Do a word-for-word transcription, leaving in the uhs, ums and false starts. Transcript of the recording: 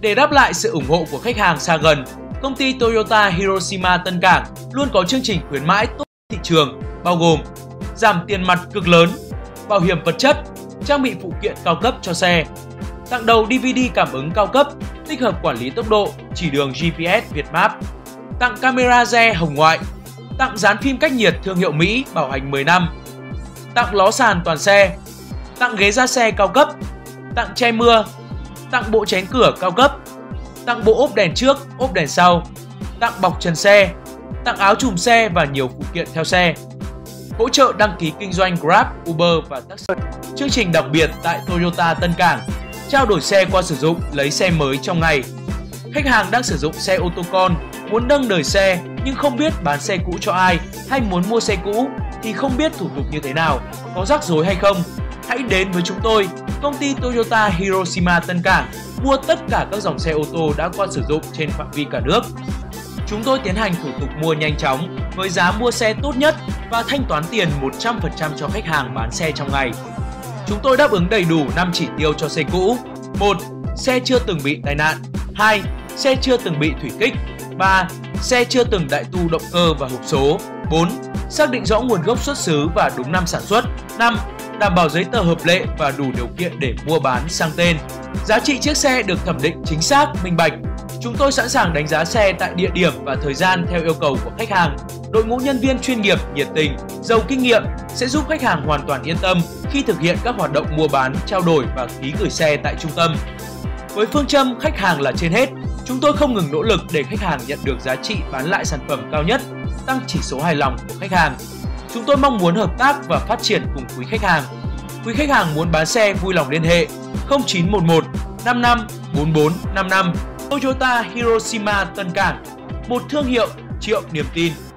Để đáp lại sự ủng hộ của khách hàng xa gần, công ty Toyota Hiroshima Tân Cảng luôn có chương trình khuyến mãi tốt thị trường, bao gồm giảm tiền mặt cực lớn, bảo hiểm vật chất, trang bị phụ kiện cao cấp cho xe, tặng đầu đê vê đê cảm ứng cao cấp, tích hợp quản lý tốc độ, chỉ đường giê pê ét Việt Map, tặng camera rear hồng ngoại, tặng dán phim cách nhiệt thương hiệu Mỹ bảo hành mười năm, tặng ló sàn toàn xe, tặng ghế da xe cao cấp, tặng che mưa, tặng bộ chén cửa cao cấp, tặng bộ ốp đèn trước, ốp đèn sau, tặng bọc trần xe, tặng áo trùm xe và nhiều phụ kiện theo xe. Hỗ trợ đăng ký kinh doanh Grab, Uber và taxi. Chương trình đặc biệt tại Toyota Tân Cảng, trao đổi xe qua sử dụng, lấy xe mới trong ngày. Khách hàng đang sử dụng xe ô tô con, muốn nâng đời xe nhưng không biết bán xe cũ cho ai hay muốn mua xe cũ thì không biết thủ tục như thế nào, có rắc rối hay không. Hãy đến với chúng tôi, công ty Toyota Hiroshima Tân Cảng, mua tất cả các dòng xe ô tô đã qua sử dụng trên phạm vi cả nước. Chúng tôi tiến hành thủ tục mua nhanh chóng với giá mua xe tốt nhất và thanh toán tiền một trăm phần trăm cho khách hàng bán xe trong ngày. Chúng tôi đáp ứng đầy đủ năm chỉ tiêu cho xe cũ. một. Xe chưa từng bị tai nạn. hai. Xe chưa từng bị thủy kích. ba. Xe chưa từng đại tu động cơ và hộp số. bốn. Xác định rõ nguồn gốc xuất xứ và đúng năm sản xuất. năm. Đảm bảo giấy tờ hợp lệ và đủ điều kiện để mua bán sang tên. Giá trị chiếc xe được thẩm định chính xác, minh bạch. Chúng tôi sẵn sàng đánh giá xe tại địa điểm và thời gian theo yêu cầu của khách hàng. Đội ngũ nhân viên chuyên nghiệp, nhiệt tình, giàu kinh nghiệm sẽ giúp khách hàng hoàn toàn yên tâm khi thực hiện các hoạt động mua bán, trao đổi và ký gửi xe tại trung tâm. Với phương châm khách hàng là trên hết, chúng tôi không ngừng nỗ lực để khách hàng nhận được giá trị bán lại sản phẩm cao nhất, tăng chỉ số hài lòng của khách hàng. Chúng tôi mong muốn hợp tác và phát triển cùng quý khách hàng. Quý khách hàng muốn bán xe vui lòng liên hệ không chín một một năm năm bốn bốn năm năm. Toyota Hiroshima Tân Cảng, một thương hiệu triệu niềm tin.